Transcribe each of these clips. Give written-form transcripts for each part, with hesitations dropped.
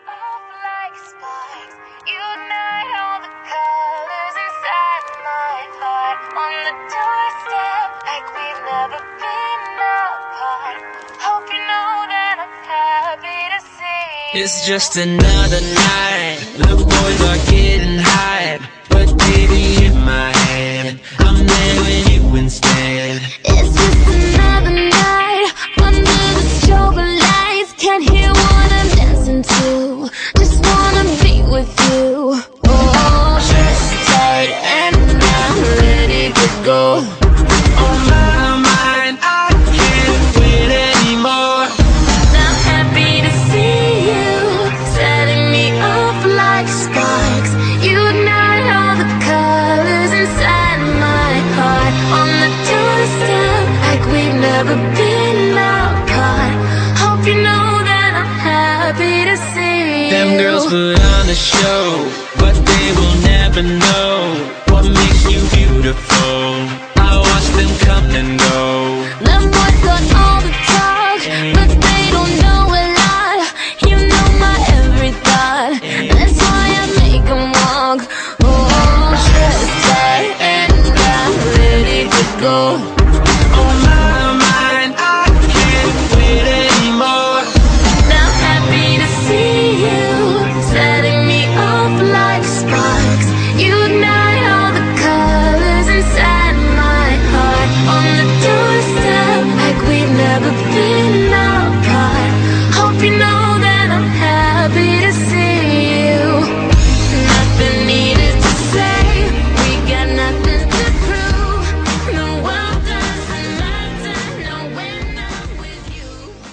off like sparks. Unite all the colors inside my heart. On the doorstep, like we've never been apart. Hope you know that I'm happy to see you. It's just another night. The boys are getting hype, but baby, in my head, I'm there with you instead. It's just another night under the strobe lights. Can't hear what I'm dancing to. Just wanna be with you. Oh, just tight and I'm ready to go. On my mind, I can't wait anymore. I'm happy to see you, setting me off like sparks. Unite all the colors inside my heart. On the doorstep, like we've never been apart. Hope you know that I'm happy to see you. Them girls put on a show, but they will never know what makes you beautiful. I watch them come and go. Them boys got all the talk, but they don't know a lot. You know my every thought, that's why I make them walk. Oh, just tight and I'm ready to go. On my mind, I can't wait anymore. I'm happy to see you, setting me off like sparks. Unite all the colors inside my heart. On the doorstep, like we've never been apart. Hope you know that I'm happy to see you. Nothing needed to say, we got nothing to prove. The world doesn't matter, no, when I'm with you.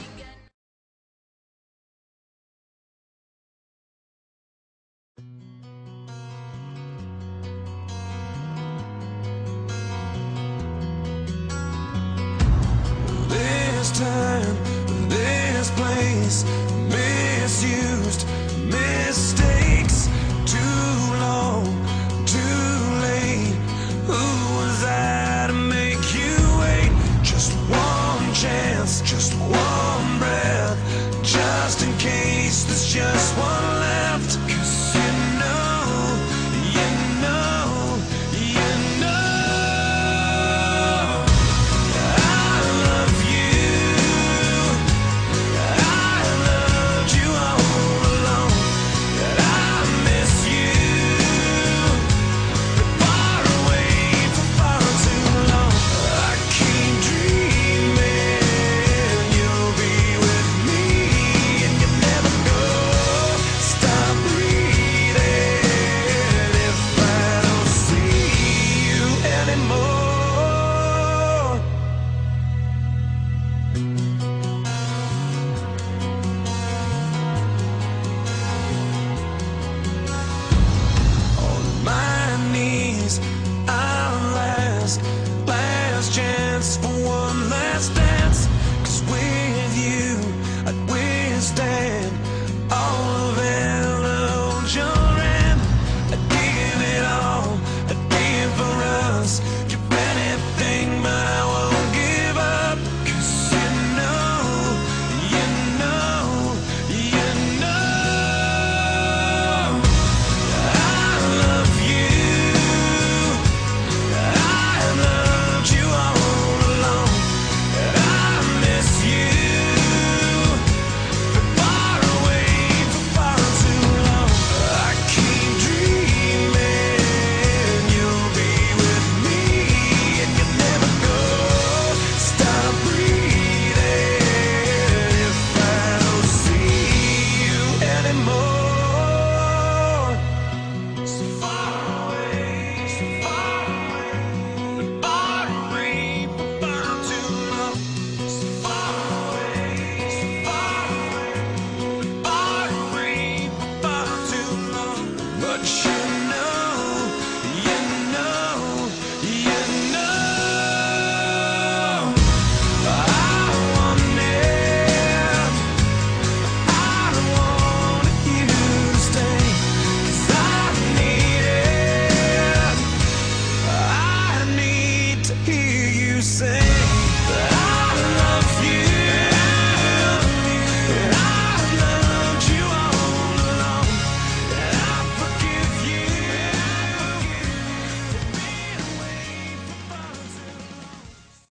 This time, this place, misused, mistakes, too long, too late. Who was I to make you wait? Just one chance, just one breath, just in case there's just one.